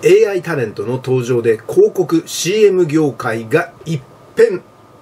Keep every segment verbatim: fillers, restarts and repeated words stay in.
エーアイ タレントの登場で広告 シーエム 業界が一変。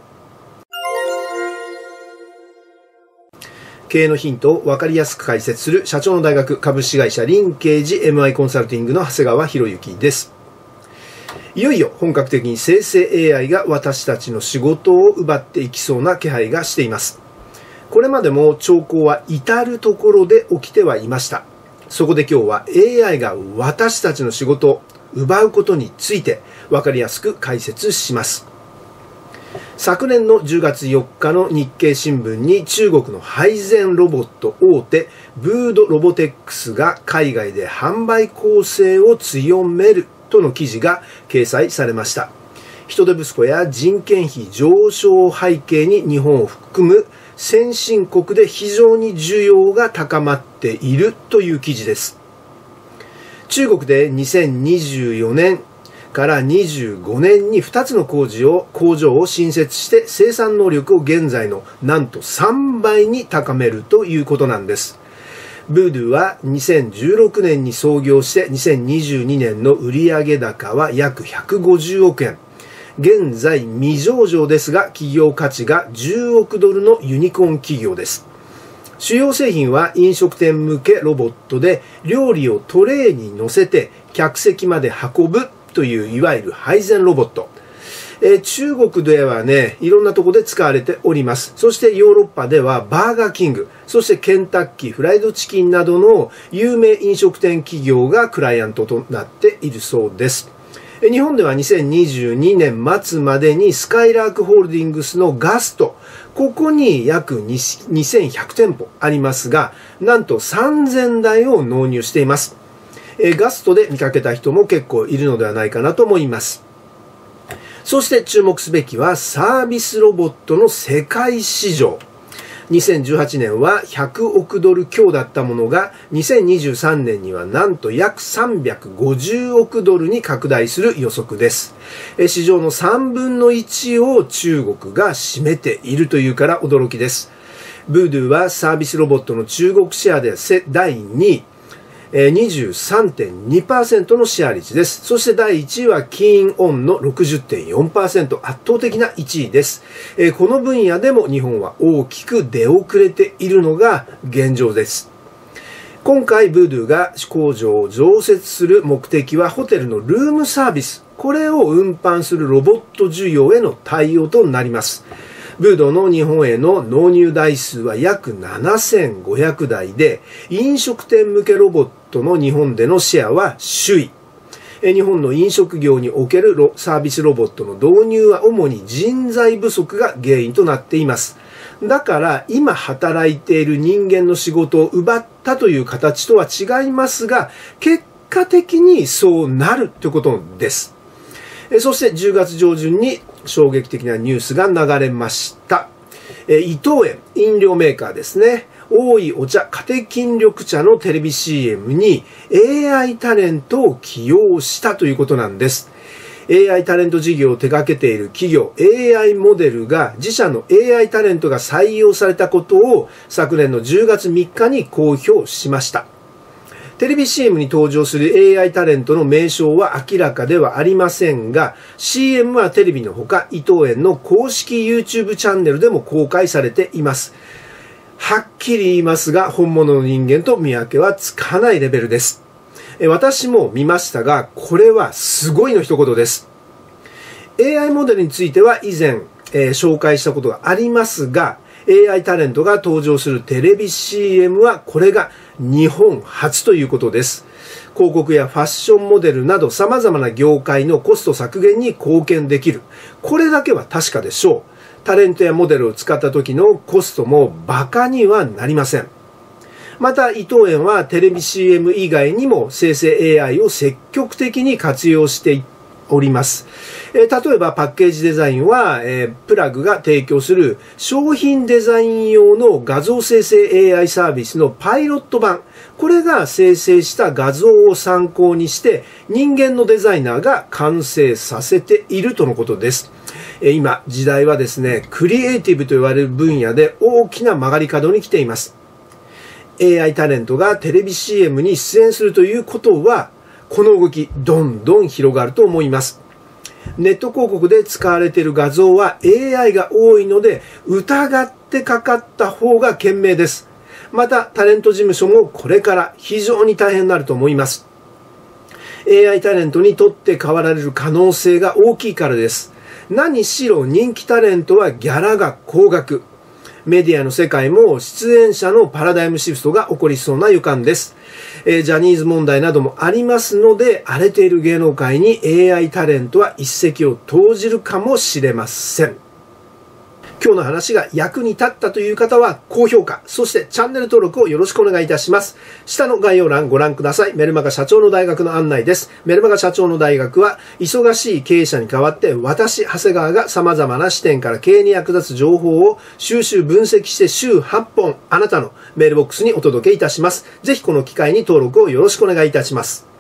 経営のヒントを分かりやすく解説する社長の大学株式会社リンケージ エムアイ コンサルティングの長谷川博之です。いよいよ本格的に生成 エーアイ が私たちの仕事を奪っていきそうな気配がしています。これまでも兆候は至るところで起きてはいました。そこで今日は エーアイ が私たちの仕事を奪うことについて分かりやすく解説します。昨年のじゅうがつよっかの日経新聞に中国の配膳ロボット大手ブードロボテックスが海外で販売攻勢を強めるとの記事が掲載されました。人手不足や人件費上昇を背景に日本を含む先進国で非常に需要が高まっているという記事です。中国でにせんにじゅうよねんからにじゅうごねんにふたつの工事を工場を新設して生産能力を現在のなんとさんばいに高めるということなんです。ブードゥはにせんじゅうろくねんに創業してにせんにじゅうにねんの売上高は約ひゃくごじゅうおくえん。現在未上場ですが企業価値がじゅうおくドルのユニコーン企業です。主要製品は飲食店向けロボットで料理をトレーに乗せて客席まで運ぶといういわゆる配膳ロボット。えー、中国ではね、いろんなところで使われております。そしてヨーロッパではバーガーキング、そしてケンタッキー、フライドチキンなどの有名飲食店企業がクライアントとなっているそうです。えー、日本ではにせんにじゅうにねん末までにスカイラークホールディングスのガスト、ここに約にせんひゃくてんぽありますが、なんとさんぜんだいを納入しています。えー、ガストで見かけた人も結構いるのではないかなと思います。そして注目すべきはサービスロボットの世界市場。にせんじゅうはちねんはひゃくおくドル強だったものがにせんにじゅうさんねんにはなんと約さんびゃくごじゅうおくドルに拡大する予測です。市場のさんぶんのいちを中国が占めているというから驚きです。ブードゥはサービスロボットの中国シェアでだいにい。にじゅうさんてんにパーセント のシェア率です。そしてだいいちいはキーンオンの ろくじゅってんよんパーセント、圧倒的ないちいです。この分野でも日本は大きく出遅れているのが現状です。今回ブードゥが工場を増設する目的はホテルのルームサービス、これを運搬するロボット需要への対応となります。ブードゥの日本への納入台数は約ななせんごひゃくだいで、飲食店向けロボットの日本でのシェアは首位。日本の飲食業におけるサービスロボットの導入は主に人材不足が原因となっています。だから今働いている人間の仕事を奪ったという形とは違いますが、結果的にそうなるということです。そしてじゅうがつじょうじゅんに衝撃的なニュースが流れました。伊藤園、飲料メーカーですね。大井お茶、カテキン緑茶のテレビ シーエム に エーアイ タレントを起用したということなんです。エーアイ タレント事業を手掛けている企業 エーアイ モデルが自社の エーアイ タレントが採用されたことを昨年のじゅうがつみっかに公表しました。テレビ シーエム に登場する エーアイ タレントの名称は明らかではありませんが、シーエム はテレビのほか伊藤園の公式 YouTube チャンネルでも公開されています。はっきり言いますが、本物の人間と見分けはつかないレベルです。私も見ましたが、これはすごいの一言です。エーアイ モデルについては以前、えー、紹介したことがありますが、エーアイ タレントが登場するテレビ シーエム はこれが日本初ということです。広告やファッションモデルなど様々な業界のコスト削減に貢献できる。これだけは確かでしょう。タレントやモデルを使った時のコストもバカにはなりません。また伊藤園はテレビ シーエム 以外にも生成 エーアイ を積極的に活用していおります。えー、例えばパッケージデザインは、えー、プラグが提供する商品デザイン用の画像生成 エーアイ サービスのパイロット版、これが生成した画像を参考にして人間のデザイナーが完成させているとのことです。えー、今時代はですね、クリエイティブと言われる分野で大きな曲がり角に来ています。エーアイ タレントがテレビ シーエム に出演するということは、 この動き、どんどん広がると思います。ネット広告で使われている画像は エーアイ が多いので、疑ってかかった方が賢明です。また、タレント事務所もこれから非常に大変になると思います。エーアイ タレントにとって代わられる可能性が大きいからです。何しろ人気タレントはギャラが高額。メディアの世界も出演者のパラダイムシフトが起こりそうな予感です。えー、ジャニーズ問題などもありますので、荒れている芸能界に エーアイ タレントは一石を投じるかもしれません。今日の話が役に立ったという方は高評価、そしてチャンネル登録をよろしくお願いいたします。下の概要欄ご覧ください。メルマガ社長の大学の案内です。メルマガ社長の大学は忙しい経営者に代わって私、長谷川が様々な視点から経営に役立つ情報を収集分析して週はっぽんあなたのメールボックスにお届けいたします。ぜひこの機会に登録をよろしくお願いいたします。